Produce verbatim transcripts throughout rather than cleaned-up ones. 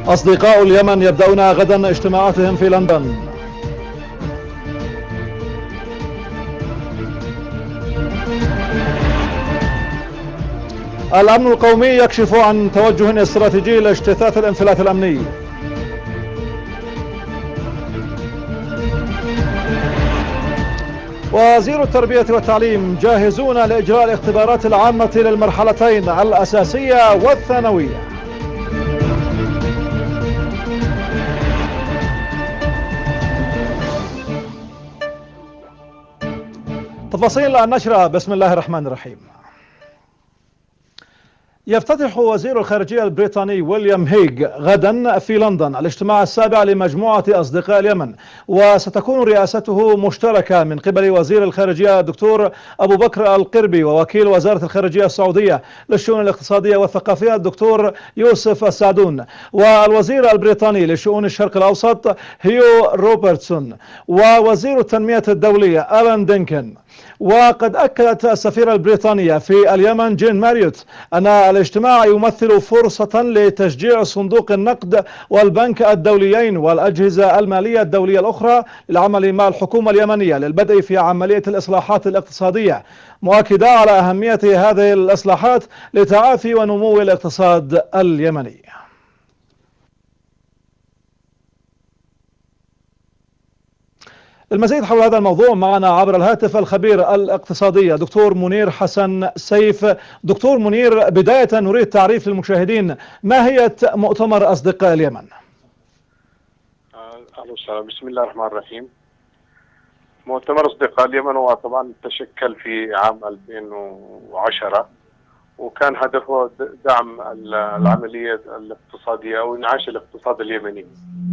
أصدقاء اليمن يبدأون غدا اجتماعاتهم في لندن. الأمن القومي يكشف عن توجه استراتيجي لاجتثاث الانفلات الأمني. وزير التربية والتعليم جاهزون لإجراء الاختبارات العامة للمرحلتين الأساسية والثانوية. تفاصيل النشرة. بسم الله الرحمن الرحيم. يفتتح وزير الخارجية البريطاني ويليام هيغ غدا في لندن الاجتماع السابع لمجموعة أصدقاء اليمن، وستكون رئاسته مشتركة من قبل وزير الخارجية الدكتور أبو بكر القربي ووكيل وزارة الخارجية السعودية للشؤون الاقتصادية والثقافية الدكتور يوسف السعدون، والوزير البريطاني لشؤون الشرق الأوسط هيو روبرتسون، ووزير التنمية الدولية ألان دينكن. وقد أكدت السفيرة البريطانية في اليمن جين ماريوت أن الاجتماع يمثل فرصة لتشجيع صندوق النقد والبنك الدوليين والأجهزة المالية الدولية الأخرى للعمل مع الحكومة اليمنية للبدء في عملية الإصلاحات الاقتصادية، مؤكدة على أهمية هذه الإصلاحات لتعافي ونمو الاقتصاد اليمني. المزيد حول هذا الموضوع معنا عبر الهاتف الخبير الاقتصادي دكتور منير حسن سيف. دكتور منير، بداية نريد تعريف للمشاهدين ماهية مؤتمر أصدقاء اليمن. أهلا وسهلا. بسم الله الرحمن الرحيم. مؤتمر أصدقاء اليمن هو طبعا تشكل في عام ألفين وعشرة، وكان هدفه دعم العملية الاقتصادية أو إنعاش الاقتصاد اليمني.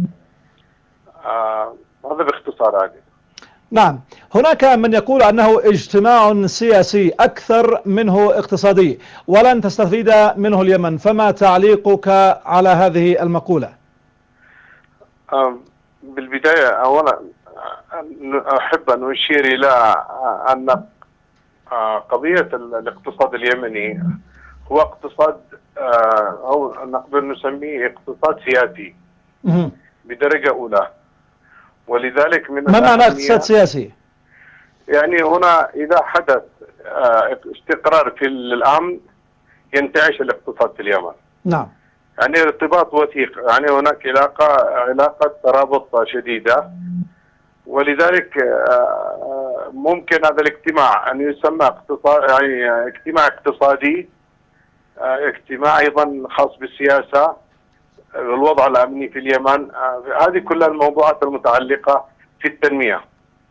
آه هذا باختصار. هذا نعم، هناك من يقول أنه اجتماع سياسي أكثر منه اقتصادي ولن تستفيد منه اليمن، فما تعليقك على هذه المقولة؟ بالبداية أولا أحب أن أشير إلى أن قضية الاقتصاد اليمني هو اقتصاد أو نقدر نسميه اقتصاد سياسي بدرجة أولى، ولذلك من ما معنى اقتصاد سياسي؟ يعني هنا إذا حدث استقرار في الأمن ينتعش الاقتصاد في اليمن. نعم. يعني ارتباط وثيق، يعني هناك علاقة علاقة ترابط شديدة، ولذلك ممكن هذا الاجتماع أن يسمى اقتصاد، يعني اجتماع اقتصادي، اجتماع أيضا خاص بالسياسة، الوضع الأمني في اليمن، هذه كلها الموضوعات المتعلقة في التنمية.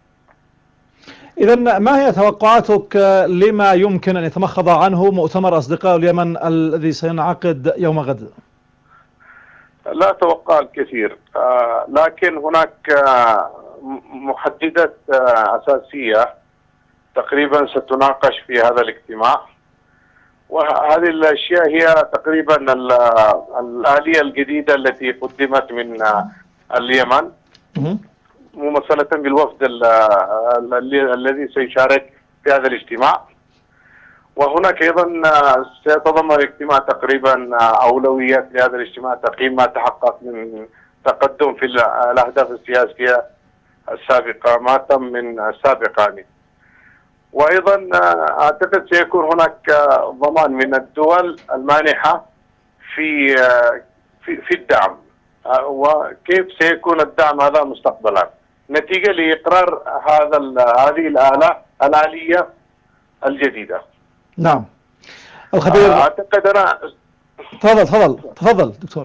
إذن ما هي توقعاتك لما يمكن أن يتمخض عنه مؤتمر أصدقاء اليمن الذي سينعقد يوم غد؟ لا أتوقع الكثير، لكن هناك محددات أساسية تقريبا ستناقش في هذا الاجتماع، وهذه الأشياء هي تقريبا الآلية الجديدة التي قدمت من اليمن ممثلة بالوفد الذي سيشارك في هذا الاجتماع. وهناك أيضا سيتضمن الاجتماع تقريبا أولويات لهذا الاجتماع، تقييم ما تحقق من تقدم في الأهداف السياسية السابقة، ما تم من السابق يعني. وأيضا أعتقد سيكون هناك ضمان من الدول المانحة في في في الدعم، وكيف سيكون الدعم هذا مستقبلا نتيجة لإقرار هذا هذه الآلة الآلية الجديدة. نعم. الخبير أعتقد أنا تفضل تفضل تفضل دكتور.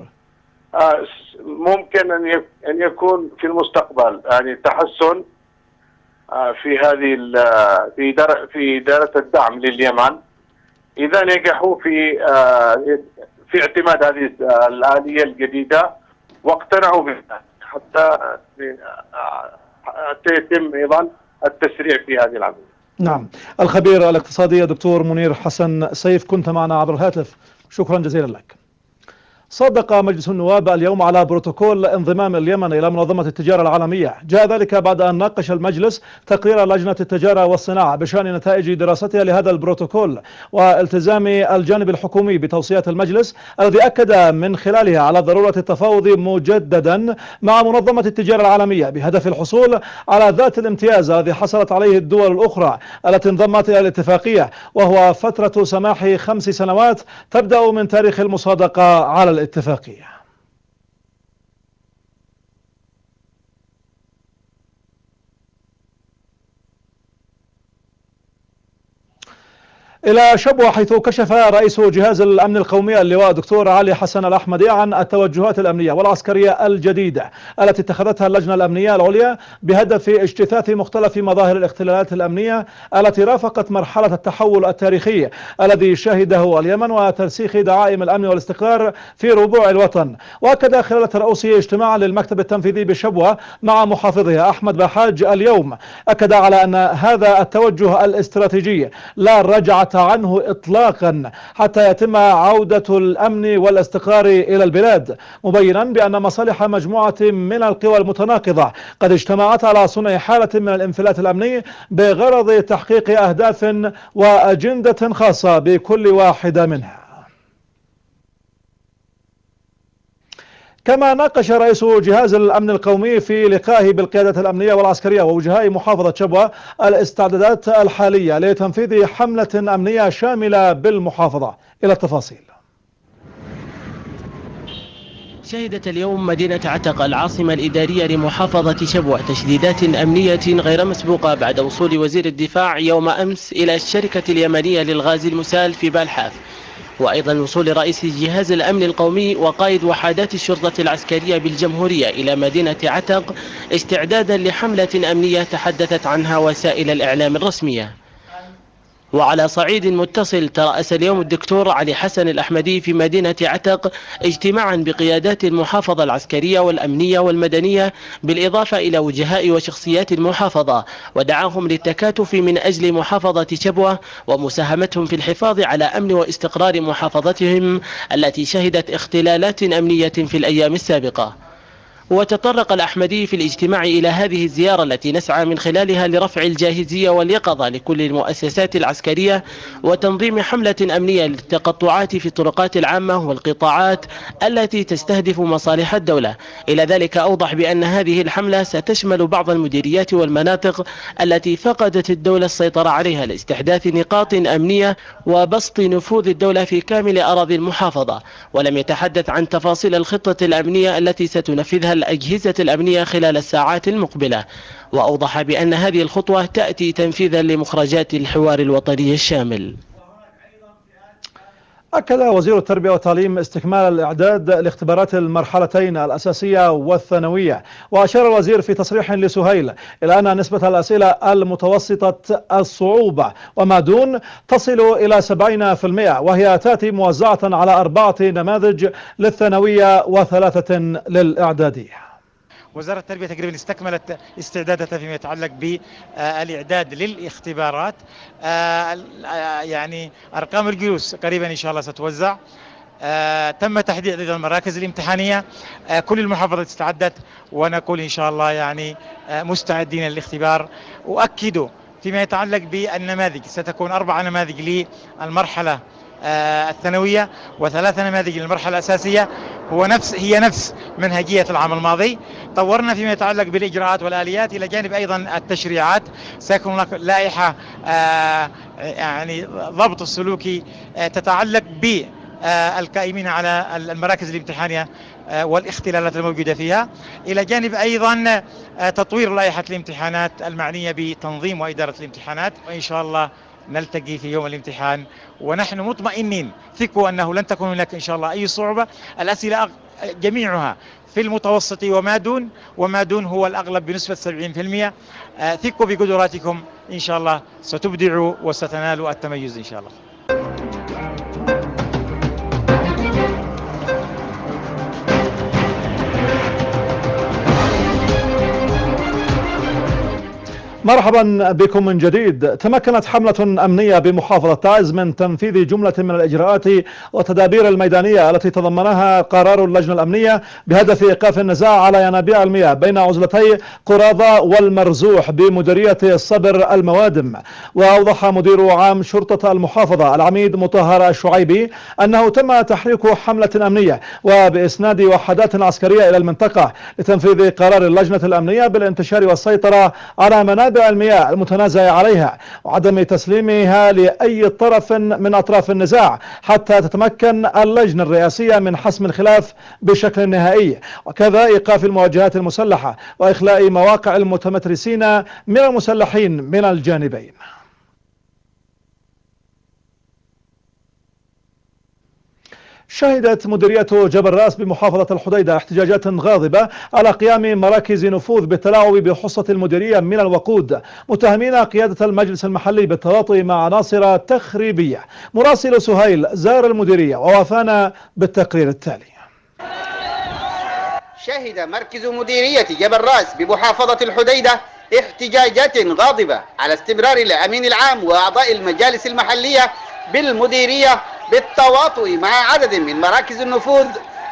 ممكن أن أن يكون في المستقبل يعني تحسن في هذه في إدارة في إدارة الدعم لليمن إذا نجحوا في في اعتماد هذه الآلية الجديدة واقتنعوا بها حتى يتم أيضا التسريع في هذه العملية. نعم. الخبير الاقتصادي دكتور منير حسن سيف كنت معنا عبر الهاتف، شكرا جزيلا لك. صادق مجلس النواب اليوم على بروتوكول انضمام اليمن إلى منظمة التجارة العالمية. جاء ذلك بعد أن ناقش المجلس تقرير لجنة التجارة والصناعة بشأن نتائج دراستها لهذا البروتوكول والتزام الجانب الحكومي بتوصيات المجلس، الذي أكد من خلالها على ضرورة التفاوض مجددا مع منظمة التجارة العالمية بهدف الحصول على ذات الامتياز الذي حصلت عليه الدول الأخرى التي انضمت إلى الاتفاقية، وهو فترة سماح خمس سنوات تبدأ من تاريخ المصادقة على الاتفاقية. إلى شبوة، حيث كشف رئيس جهاز الأمن القومي اللواء الدكتور علي حسن الأحمدي عن التوجهات الأمنية والعسكرية الجديدة التي اتخذتها اللجنة الأمنية العليا بهدف اجتثاث مختلف مظاهر الاختلالات الأمنية التي رافقت مرحلة التحول التاريخي الذي شهده اليمن وترسيخ دعائم الأمن والاستقرار في ربوع الوطن. وأكد خلال ترأسه اجتماعا للمكتب التنفيذي بشبوة مع محافظها أحمد بحاج اليوم، أكد على أن هذا التوجه الاستراتيجي لا رجعة عنه إطلاقا حتى يتم عودة الأمن والاستقرار إلى البلاد، مبينا بأن مصالح مجموعة من القوى المتناقضة قد اجتمعت على صنع حالة من الانفلات الأمني بغرض تحقيق أهداف وأجندة خاصة بكل واحدة منها. كما ناقش رئيس جهاز الأمن القومي في لقائه بالقيادة الأمنية والعسكرية ووجهاء محافظة شبوة الاستعدادات الحالية لتنفيذ حملة أمنية شاملة بالمحافظة. إلى التفاصيل. شهدت اليوم مدينة عتق العاصمة الإدارية لمحافظة شبوة تشديدات أمنية غير مسبوقة بعد وصول وزير الدفاع يوم أمس إلى الشركة اليمنية للغاز المسال في بالحاف، وأيضا وصول رئيس جهاز الأمن القومي وقائد وحدات الشرطة العسكرية بالجمهورية إلى مدينة عتق استعدادا لحملة أمنية تحدثت عنها وسائل الإعلام الرسمية. وعلى صعيد متصل، ترأس اليوم الدكتور علي حسن الأحمدي في مدينة عتق اجتماعا بقيادات المحافظة العسكرية والأمنية والمدنية بالإضافة إلى وجهاء وشخصيات المحافظة، ودعاهم للتكاتف من أجل محافظة شبوة ومساهمتهم في الحفاظ على أمن واستقرار محافظتهم التي شهدت اختلالات أمنية في الأيام السابقة. وتطرق الأحمدي في الاجتماع إلى هذه الزيارة التي نسعى من خلالها لرفع الجاهزية واليقظة لكل المؤسسات العسكرية وتنظيم حملة أمنية للتقطعات في الطرقات العامة والقطاعات التي تستهدف مصالح الدولة. إلى ذلك أوضح بأن هذه الحملة ستشمل بعض المديريات والمناطق التي فقدت الدولة السيطرة عليها لاستحداث نقاط أمنية وبسط نفوذ الدولة في كامل أراضي المحافظة. ولم يتحدث عن تفاصيل الخطة الأمنية التي ستنفذها الأجهزة الأمنية خلال الساعات المقبلة، وأوضح بأن هذه الخطوة تأتي تنفيذا لمخرجات الحوار الوطني الشامل. أكد وزير التربية والتعليم استكمال الإعداد لاختبارات المرحلتين الأساسية والثانوية، وأشار الوزير في تصريح لسهيل إلى أن نسبة الأسئلة المتوسطة الصعوبة وما دون تصل إلى سبعين بالمئة، وهي تأتي موزعة على أربعة نماذج للثانوية وثلاثة للإعدادية. وزارة التربية تقريبا استكملت استعداداتها فيما يتعلق بالإعداد للاختبارات. يعني أرقام الجلوس قريبا إن شاء الله ستوزع. تم تحديد عدد المراكز الامتحانية، كل المحافظات استعدت، ونقول إن شاء الله يعني مستعدين للاختبار. وأكدوا فيما يتعلق بالنماذج ستكون أربع نماذج للمرحلة الثانوية وثلاث نماذج للمرحلة الأساسية، هو نفس هي نفس منهجية العام الماضي. طورنا فيما يتعلق بالإجراءات والآليات إلى جانب أيضا التشريعات. سيكون هناك لائحة يعني ضبط السلوكي تتعلق بالقائمين على المراكز الامتحانية والاختلالات الموجودة فيها، إلى جانب أيضا تطوير لائحة الامتحانات المعنية بتنظيم وإدارة الامتحانات. وإن شاء الله نلتقي في يوم الامتحان ونحن مطمئنين، ثقوا أنه لن تكون هناك إن شاء الله أي صعوبة. الأسئلة جميعها في المتوسط وما دون، وما دون هو الأغلب بنسبة سبعين بالمئة. ثقوا بقدراتكم، إن شاء الله ستبدعوا وستنالوا التميز إن شاء الله. مرحبا بكم من جديد. تمكنت حملة أمنية بمحافظة تعز من تنفيذ جملة من الإجراءات والتدابير الميدانية التي تضمنها قرار اللجنة الأمنية بهدف إيقاف النزاع على ينابيع المياه بين عزلتي قراضة والمرزوح بمديرية الصبر الموادم. وأوضح مدير عام شرطة المحافظة العميد مطهر الشعيبي أنه تم تحريك حملة أمنية وبإسناد وحدات عسكرية إلى المنطقة لتنفيذ قرار اللجنة الأمنية بالانتشار والسيطرة على منابع المياه المتنازع عليها وعدم تسليمها لأي طرف من أطراف النزاع حتى تتمكن اللجنة الرئاسية من حسم الخلاف بشكل نهائي، وكذا إيقاف المواجهات المسلحة وإخلاء مواقع المتمترسين من المسلحين من الجانبين. شهدت مديرية جبل راس بمحافظة الحديدة احتجاجات غاضبة على قيام مراكز نفوذ بالتلاعب بحصة المديرية من الوقود، متهمين قيادة المجلس المحلي بالتواطؤ مع عناصر تخريبية. مراسل سهيل زار المديرية ووافانا بالتقرير التالي. شهد مركز مديرية جبل راس بمحافظة الحديدة احتجاجات غاضبة على استمرار الأمين العام وأعضاء المجالس المحلية بالمديرية بالتواطؤ مع عدد من مراكز النفوذ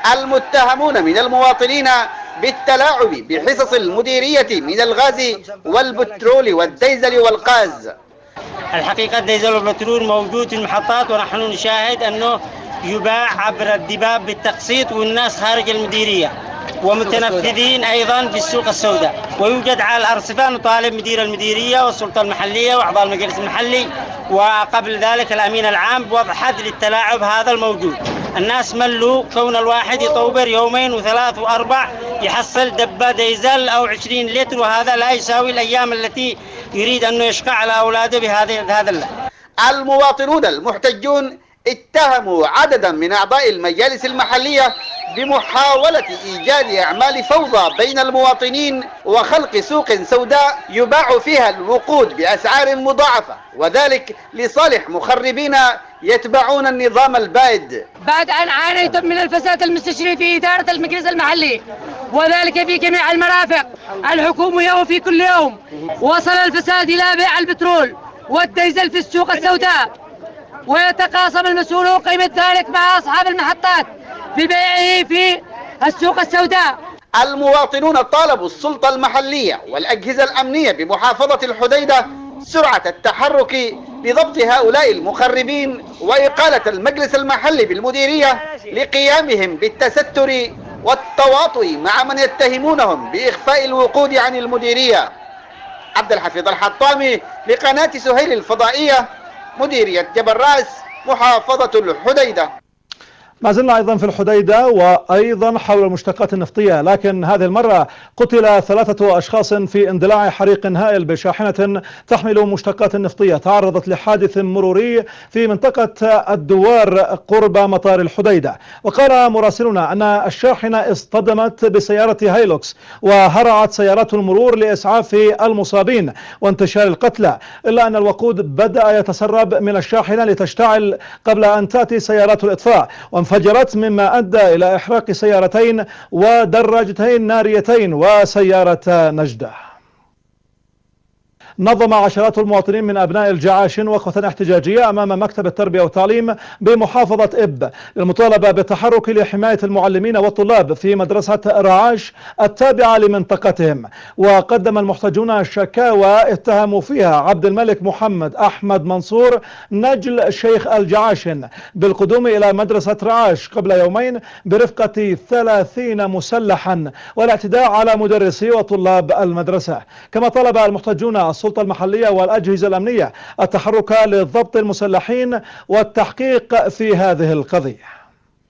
المتهمون من المواطنين بالتلاعب بحصص المديرية من الغاز والبترول والديزل والغاز. الحقيقة الديزل والبترول موجود في المحطات، ونحن نشاهد أنه يباع عبر الدباب بالتقسيط والناس خارج المديرية، ومتنفذين أيضا في السوق السوداء. ويوجد على الأرصفة نطالب مدير المديرية والسلطة المحلية وأعضاء المجلس المحلي وقبل ذلك الأمين العام بوضع حد للتلاعب هذا الموجود. الناس ملوا كون الواحد يطوبر يومين وثلاث وأربع يحصل دبة ديزل أو عشرين لتر، وهذا لا يساوي الأيام التي يريد أنه يشقى على أولاده بهذا هذا اللحم. المواطنون المحتجون اتهموا عددا من أعضاء المجالس المحلية بمحاولة إيجاد أعمال فوضى بين المواطنين وخلق سوق سوداء يباع فيها الوقود بأسعار مضاعفة، وذلك لصالح مخربين يتبعون النظام البائد. بعد أن عانيتم من الفساد المستشري في إدارة المجلس المحلي وذلك في جميع المرافق الحكومية وفي كل يوم، وصل الفساد إلى بيع البترول والديزل في السوق السوداء، ويتقاسم المسؤولون قيمة ذلك مع أصحاب المحطات ببيعه في السوق السوداء. المواطنون طالبوا السلطة المحلية والأجهزة الأمنية بمحافظة الحديدة سرعة التحرك لضبط هؤلاء المخربين وإقالة المجلس المحلي بالمديرية لقيامهم بالتستر والتواطؤ مع من يتهمونهم بإخفاء الوقود عن المديرية. عبد الحفيظ الحطامي لقناة سهيل الفضائية، مديرية جبل راس، محافظة الحديدة. ما زلنا أيضا في الحديدة وأيضا حول المشتقات النفطية، لكن هذه المرة قتل ثلاثة أشخاص في اندلاع حريق هائل بشاحنة تحمل مشتقات نفطية تعرضت لحادث مروري في منطقة الدوار قرب مطار الحديدة. وقال مراسلنا أن الشاحنة اصطدمت بسيارة هايلوكس وهرعت سيارات المرور لإسعاف المصابين وانتشار القتلى، إلا أن الوقود بدأ يتسرب من الشاحنة لتشتعل قبل أن تأتي سيارات الإطفاء وانفجرت، مما أدى إلى إحراق سيارتين ودراجتين ناريتين وسيارة نجدة. نظم عشرات المواطنين من أبناء الجعاشن وقفة احتجاجية أمام مكتب التربية والتعليم بمحافظة إب للمطالبة بالتحرك لحماية المعلمين والطلاب في مدرسة رعاش التابعة لمنطقتهم. وقدم المحتجون شكاوى اتهموا فيها عبد الملك محمد أحمد منصور نجل شيخ الجعاشن بالقدوم إلى مدرسة رعاش قبل يومين برفقة ثلاثين مسلحا والاعتداء على مدرسي وطلاب المدرسة. كما طلب المحتجون السلطة المحلية والأجهزة الأمنية التحرك لضبط المسلحين والتحقيق في هذه القضية.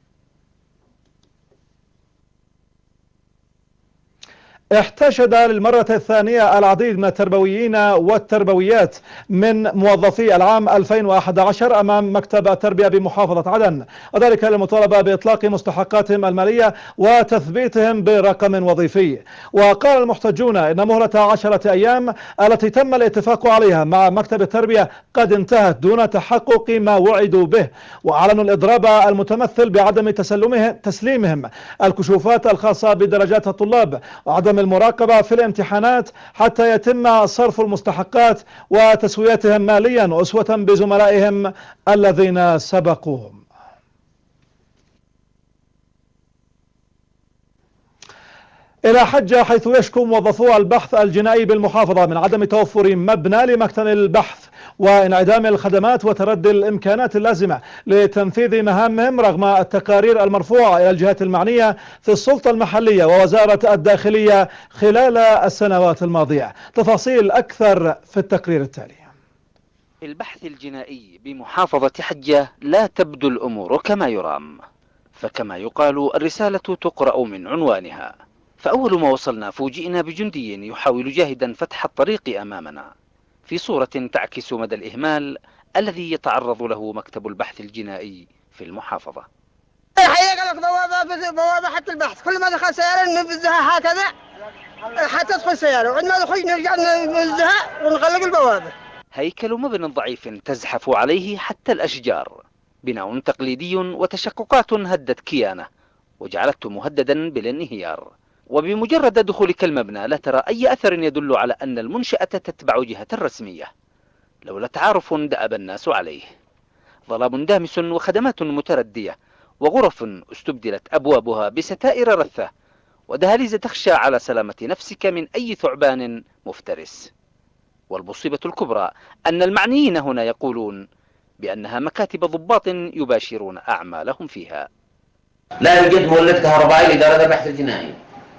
احتشد للمرة الثانية العديد من التربويين والتربويات من موظفي العام ألفين وأحد عشر أمام مكتب التربية بمحافظة عدن، وذلك للمطالبة بإطلاق مستحقاتهم المالية وتثبيتهم برقم وظيفي. وقال المحتجون إن مهلة عشرة أيام التي تم الاتفاق عليها مع مكتب التربية قد انتهت دون تحقق ما وعدوا به، وأعلنوا الإضراب المتمثل بعدم تسليمهم الكشوفات الخاصة بدرجات الطلاب وعدم المراقبة في الامتحانات حتى يتم صرف المستحقات وتسويتهم ماليا أسوة بزملائهم الذين سبقوهم. إلى حجة، حيث يشكو موظفو البحث الجنائي بالمحافظة من عدم توفر مبنى لمكتب البحث وانعدام الخدمات وتردي الإمكانات اللازمة لتنفيذ مهامهم رغم التقارير المرفوعة إلى الجهات المعنية في السلطة المحلية ووزارة الداخلية خلال السنوات الماضية. تفاصيل أكثر في التقرير التالي. في البحث الجنائي بمحافظة حجة لا تبدو الأمور كما يرام، فكما يقال الرسالة تقرأ من عنوانها. فأول ما وصلنا فوجئنا بجندي يحاول جاهدا فتح الطريق أمامنا في صورة تعكس مدى الإهمال الذي يتعرض له مكتب البحث الجنائي في المحافظة. حيق لك بوابة بوابة حتى البحث، كل ما دخل سيارة نبذها هكذا حتى تدخل سيارة، وعندما نخرج نرجع نبذها ونغلق البوابة. هيكل مبنى ضعيف تزحف عليه حتى الأشجار، بناء تقليدي وتشققات هدت كيانه وجعلته مهددا بالانهيار. وبمجرد دخولك المبنى لا ترى أي أثر يدل على أن المنشأة تتبع جهة رسمية، لولا تعارف دأب الناس عليه. ظلام دامس وخدمات متردية وغرف استبدلت أبوابها بستائر رثة ودهاليز تخشى على سلامة نفسك من أي ثعبان مفترس. والمصيبة الكبرى أن المعنيين هنا يقولون بأنها مكاتب ضباط يباشرون أعمالهم فيها. لا يوجد مولد كهربائي لإدارة البحث الجنائي،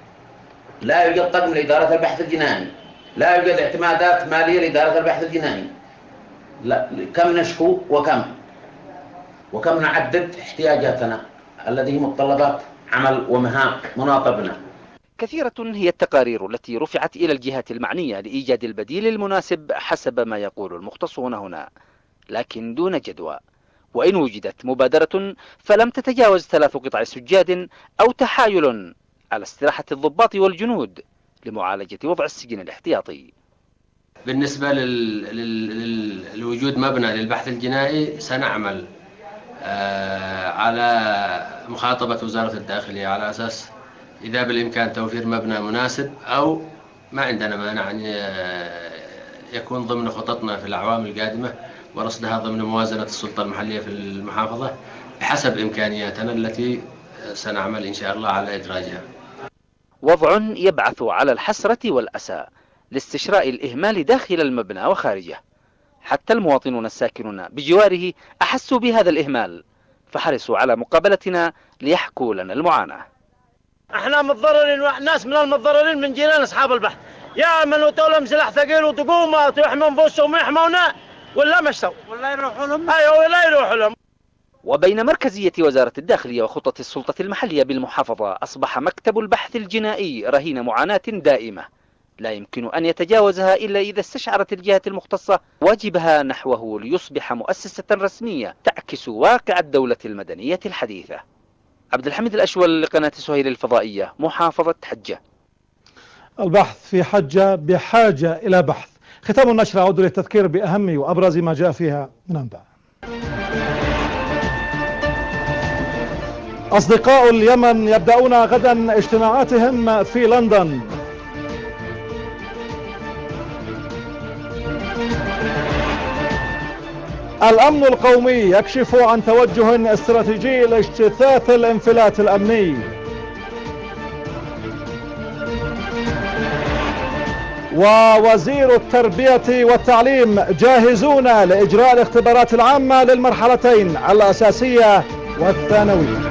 لا يوجد طقم لإدارة البحث الجنائي، لا يوجد اعتمادات مالية لإدارة البحث الجنائي. لا، كم نشكو وكم وكم نعدد احتياجاتنا التي هي متطلبات عمل ومهام مناطة بنا. كثيرة هي التقارير التي رفعت إلى الجهات المعنية لإيجاد البديل المناسب حسب ما يقول المختصون هنا، لكن دون جدوى. وإن وجدت مبادرة فلم تتجاوز ثلاث قطع سجاد أو تحايل على استراحة الضباط والجنود لمعالجة وضع السجن الاحتياطي. بالنسبة للوجود مبنى للبحث الجنائي سنعمل آه على مخاطبة وزارة الداخلية على أساس إذا بالإمكان توفير مبنى مناسب، أو ما عندنا مانع أن يكون ضمن خططنا في الأعوام القادمة ورصدها ضمن موازنة السلطة المحلية في المحافظة بحسب إمكانياتنا التي سنعمل إن شاء الله على إدراجها. وضع يبعث على الحسرة والأسى لاستشراء الإهمال داخل المبنى وخارجه. حتى المواطنون الساكنون بجواره أحسوا بهذا الإهمال فحرصوا على مقابلتنا ليحكوا لنا المعاناة. احنا متضررين، ناس من المتضررين من جيران أصحاب البحث، يا من وتولم سلاح ثقيل وتقوم ويحموا أنفسهم ويحمونا ولا مشوا ولا يروحوا لهم. أيوة ولا يروحوا لهم. وبين مركزية وزارة الداخلية وخطة السلطة المحلية بالمحافظة أصبح مكتب البحث الجنائي رهين معاناة دائمة لا يمكن أن يتجاوزها إلا إذا استشعرت الجهات المختصة واجبها نحوه ليصبح مؤسسة رسمية تعكس واقع الدولة المدنية الحديثة. عبد الحميد الأشول لقناة سهيل الفضائية، محافظة حجة. البحث في حجة بحاجة إلى بحث. ختام النشرة أعود للتذكير بأهم وأبرز ما جاء فيها من أنباء. أصدقاء اليمن يبدأون غدا اجتماعاتهم في لندن. الأمن القومي يكشف عن توجه استراتيجي لاجتثاث الانفلات الأمني. ووزير التربية والتعليم جاهزون لإجراء الاختبارات العامة للمرحلتين الأساسية والثانوية.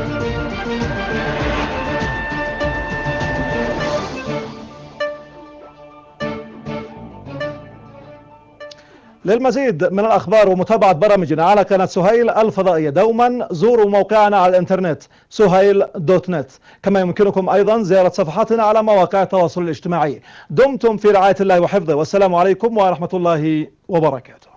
للمزيد من الأخبار ومتابعة برامجنا على قناة سهيل الفضائية دوما زوروا موقعنا على الانترنت سهيل دوت نت، كما يمكنكم أيضا زيارة صفحاتنا على مواقع التواصل الاجتماعي. دمتم في رعاية الله وحفظه، والسلام عليكم ورحمة الله وبركاته.